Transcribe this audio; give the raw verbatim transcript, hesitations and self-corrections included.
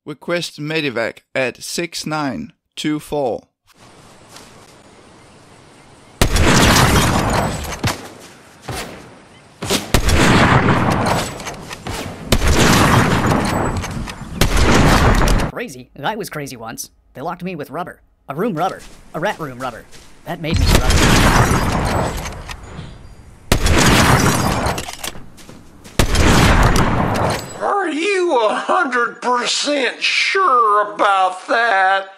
Request Medivac at six nine two four. Crazy? I was crazy once. They locked me with rubber. A room rubber. A rat room rubber. That made me rubber. Are you a hundred percent sure about that?